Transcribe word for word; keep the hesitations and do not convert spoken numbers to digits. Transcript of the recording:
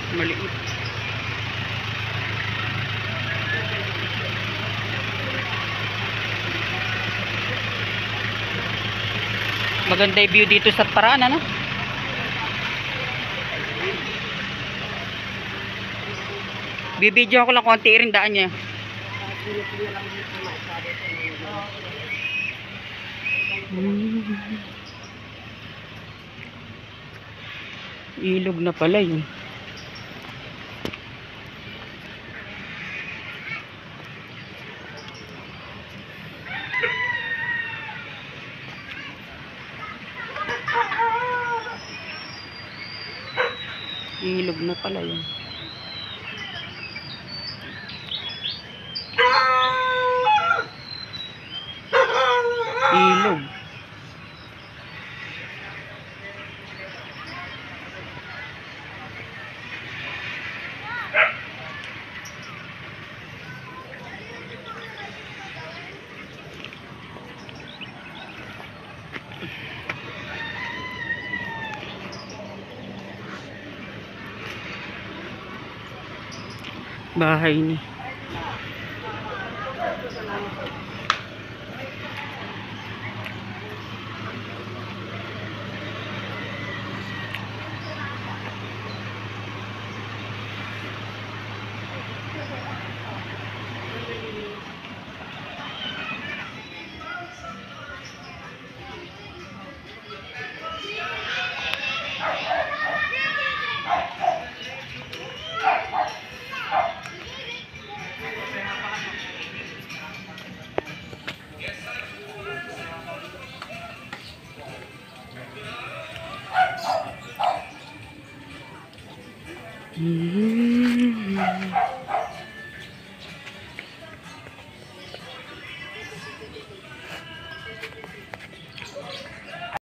Maliit. Maganda yung view dito sa paraan, ano? Bibidyo ko lang konti rin daan niya. Hmm. Ilog na pala yun. Ilog na pala yun. Ilog. Bahay ni. Mm-hmm.